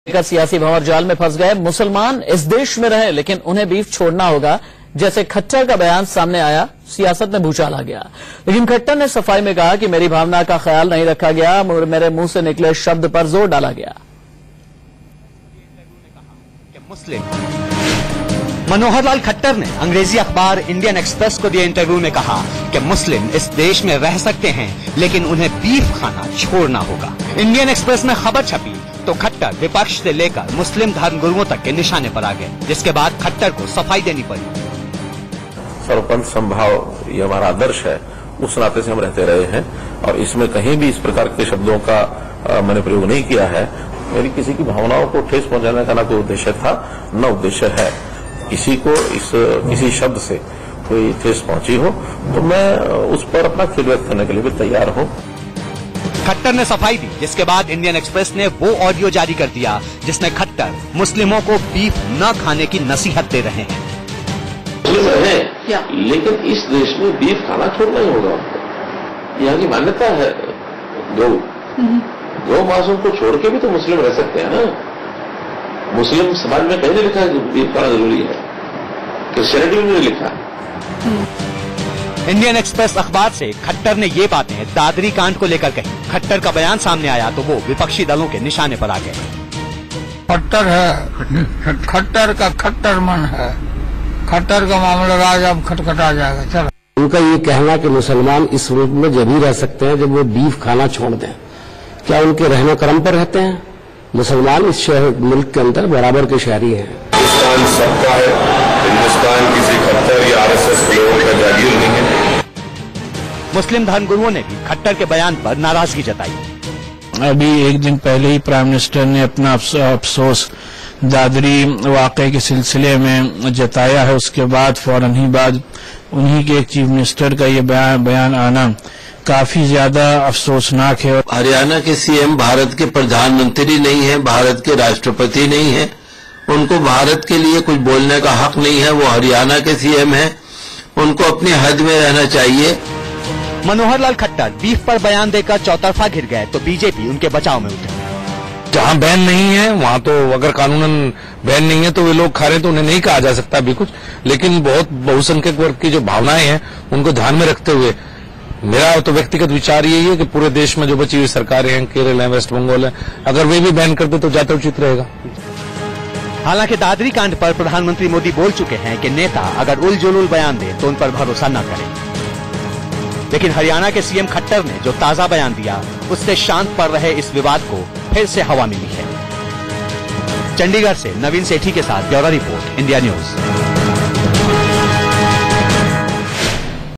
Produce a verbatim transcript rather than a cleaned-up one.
लेकर सियासी भंवर जाल में फंस गए मुसलमान इस देश में रहे लेकिन उन्हें बीफ छोड़ना होगा, जैसे खट्टर का बयान सामने आया, सियासत में भूचाल आ गया। लेकिन खट्टर ने सफाई में कहा कि मेरी भावना का ख्याल नहीं रखा गया, मेरे मुंह से निकले शब्द पर जोर डाला गया। मुस्लिम मनोहर लाल खट्टर ने अंग्रेजी अखबार इंडियन एक्सप्रेस को दिए इंटरव्यू में कहा कि मुस्लिम इस देश में रह सकते हैं लेकिन उन्हें बीफ खाना छोड़ना होगा। इंडियन एक्सप्रेस में खबर छपी तो खट्टर विपक्ष से लेकर मुस्लिम धर्मगुरुओं तक के निशाने पर आ गए, जिसके बाद खट्टर को सफाई देनी पड़ी। सर्वपंथ संभाव ये हमारा आदर्श है, उस नाते से हम रहते रहे हैं और इसमें कहीं भी इस प्रकार के शब्दों का आ, मैंने प्रयोग नहीं किया है। मेरी किसी की भावनाओं को ठेस पहुंचाने का ना कोई उद्देश्य था, न उद्देश्य है। किसी को इस किसी शब्द से कोई ठेस पहुंची हो तो मैं उस पर अपना खेद व्यक्त करने के लिए भी तैयार हूं। खट्टर ने सफाई दी, जिसके बाद इंडियन एक्सप्रेस ने वो ऑडियो जारी कर दिया जिसमें खट्टर मुस्लिमों को बीफ न खाने की नसीहत दे रहे हैं। मुस्लिम है लेकिन इस देश में बीफ खाना छोड़ना ही होगा। यहाँ की मान्यता है, गौ गौ मांसों को छोड़ के भी तो मुस्लिम रह सकते हैं ना। मुस्लिम समाज में कहीं नहीं लिखा है कि बीफ खाना जरूरी है, क्रिश्चियनिटी में नहीं लिखा। इंडियन एक्सप्रेस अखबार से खट्टर ने ये बातें दादरी कांड को लेकर कही। खट्टर का बयान सामने आया तो वो विपक्षी दलों के निशाने पर आ गए। खट्टर है, खट्टर का खट्टर मन है, खट्टर का मामला राज अब खटखटा जाएगा। चलो, उनका ये कहना कि मुसलमान इस मुल्क में जब ही रह सकते हैं जब वो बीफ खाना छोड़ दें, क्या उनके रहने क्रम पर रहते हैं? मुसलमान इस शहर मुल्क के अंदर बराबर के शहरी हैं। हिंदुस्तान सबका है, हिंदुस्तान किसी खट्टर या आरएसएस के लोगों का जागीर नहीं है। मुस्लिम धर्मगुरुओं ने भी खट्टर के बयान पर नाराजगी जताई। अभी एक दिन पहले ही प्राइम मिनिस्टर ने अपना अफसोस दादरी वाकये के सिलसिले में जताया है। उसके बाद फौरन ही बाद उन्हीं के एक चीफ मिनिस्टर का ये बयान बयान आना काफी ज्यादा अफसोसनाक है। हरियाणा के सीएम भारत के प्रधानमंत्री नहीं है, भारत के राष्ट्रपति नहीं है, उनको भारत के लिए कुछ बोलने का हक नहीं है। वो हरियाणा के सीएम हैं, उनको अपनी हद में रहना चाहिए। मनोहर लाल खट्टर बीफ पर बयान देकर चौतरफा घिर गए तो बीजेपी उनके बचाव में उतरी। जहां बैन नहीं है वहां तो अगर कानूनन बैन नहीं है तो वे लोग खा रहे तो उन्हें नहीं कहा जा सकता अभी कुछ, लेकिन बहुत बहुसंख्यक वर्ग की जो भावनाएं हैं उनको ध्यान में रखते हुए मेरा तो व्यक्तिगत विचार यही है कि पूरे देश में जो बची हुई सरकारें हैं, केरल है, वेस्ट बंगाल है, अगर वे भी बैन करते तो ज्यादा उचित रहेगा। हालांकि दादरी कांड पर प्रधानमंत्री मोदी बोल चुके हैं कि नेता अगर उल जुलूल बयान दे तो उन पर भरोसा न करें। लेकिन हरियाणा के सीएम खट्टर ने जो ताजा बयान दिया उससे शांत पड़ रहे इस विवाद को फिर से हवा मिली है। चंडीगढ़ से नवीन सेठी के साथ ब्यूरो रिपोर्ट, इंडिया न्यूज।